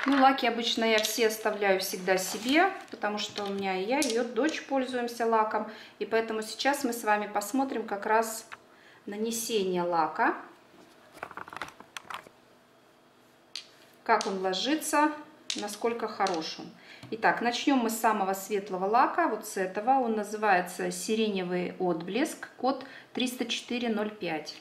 Ну, лаки обычно я все оставляю всегда себе, потому что у меня и я, и ее дочь пользуемся лаком. И поэтому сейчас мы с вами посмотрим как раз нанесение лака. Как он ложится, насколько хорош он. Итак, начнем мы с самого светлого лака, вот с этого. Он называется «Сиреневый отблеск», код 30405.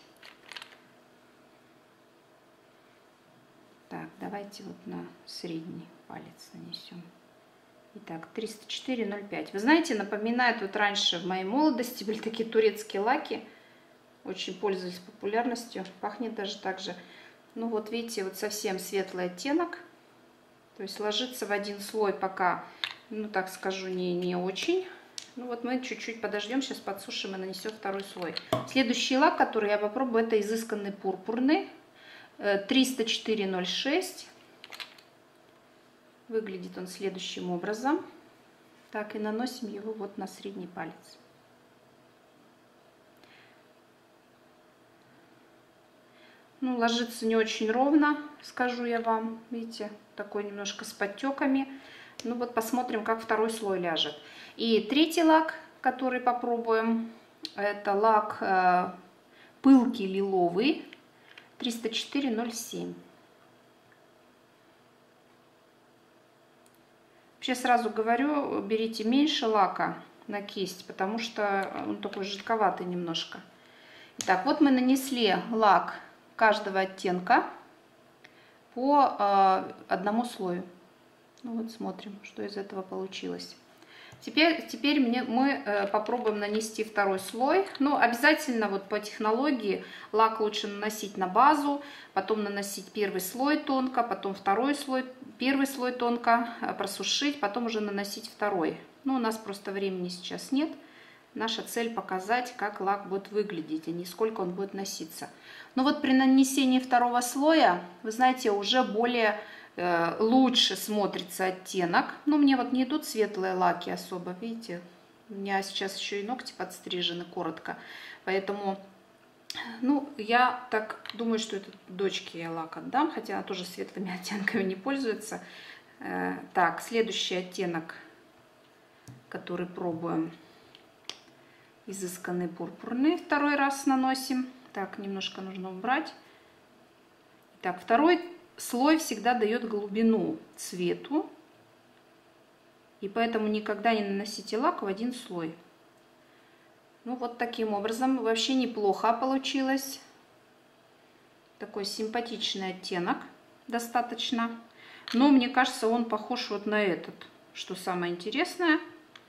Так, давайте вот на средний палец нанесем. Итак, 30405. Вы знаете, напоминает, вот раньше в моей молодости были такие турецкие лаки, очень пользовались популярностью, пахнет даже так же. Ну вот видите, вот совсем светлый оттенок, то есть ложится в один слой пока, ну так скажу, не очень. Ну вот мы чуть-чуть подождем, сейчас подсушим и нанесем второй слой. Следующий лак, который я попробую, это изысканный пурпурный. 30406. Выглядит он следующим образом. Так, и наносим его вот на средний палец. Ну, ложится не очень ровно, скажу я вам. Видите, такой немножко с подтеками. Ну вот посмотрим, как второй слой ляжет. И третий лак, который попробуем, это лак пылкий лиловый. 30407. Вообще сразу говорю, берите меньше лака на кисть, потому что он такой жидковатый немножко. Итак, вот мы нанесли лак каждого оттенка по одному слою. Ну вот смотрим, что из этого получилось. Теперь мы попробуем нанести второй слой. Ну, обязательно вот по технологии лак лучше наносить на базу, потом наносить первый слой тонко, потом второй слой, первый слой тонко, просушить, потом уже наносить второй. Ну, у нас просто времени сейчас нет. Наша цель показать, как лак будет выглядеть, а не сколько он будет носиться. Но вот при нанесении второго слоя, вы знаете, уже более лучше смотрится оттенок. Но мне вот не идут светлые лаки особо, видите. У меня сейчас еще и ногти подстрижены коротко. Поэтому, ну, я так думаю, что это дочке я лак отдам. Хотя она тоже светлыми оттенками не пользуется. Так, следующий оттенок, который пробуем. Изысканный пурпурный. Второй раз наносим. Так, немножко нужно убрать. Так, второй слой всегда дает глубину цвету, и поэтому никогда не наносите лак в один слой. Ну вот таким образом вообще неплохо получилось. Такой симпатичный оттенок достаточно. Но мне кажется, он похож вот на этот. Что самое интересное,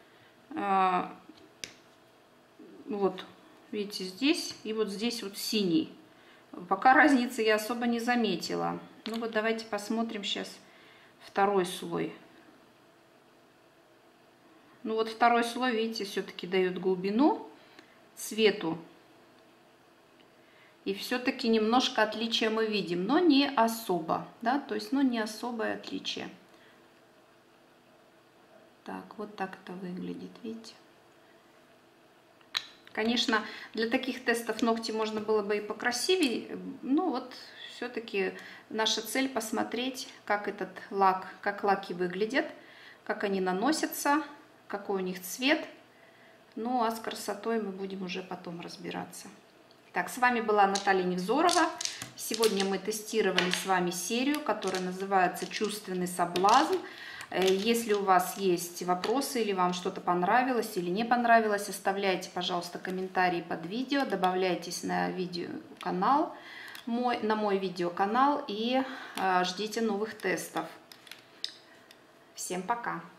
вот видите, здесь и вот здесь вот синий. Пока разницы я особо не заметила. Ну вот давайте посмотрим сейчас второй слой. Ну вот второй слой, видите, все-таки дает глубину цвету. И все-таки немножко отличия мы видим, но не особо, да, то есть, ну, не особое отличие. Так, вот так это выглядит, видите. Конечно, для таких тестов ногти можно было бы и покрасивее, ну вот все-таки наша цель посмотреть, как этот лак, как лаки выглядят, как они наносятся, какой у них цвет. Ну а с красотой мы будем уже потом разбираться. Так, с вами была Наталья Невзорова. Сегодня мы тестировали с вами серию, которая называется «Чувственный соблазн». Если у вас есть вопросы или вам что-то понравилось или не понравилось, оставляйте, пожалуйста, комментарии под видео, добавляйтесь на видеоканал, на мой видеоканал и ждите новых тестов. Всем пока!